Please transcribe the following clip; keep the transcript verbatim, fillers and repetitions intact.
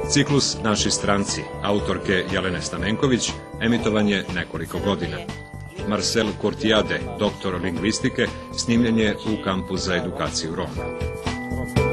Ciklus Naši stranci, autorke Jelene Stamenković, emitovan je nekoliko godina. Marcel Courtiade, doktor lingvistike, snimljen je u kampu za edukaciju Roma.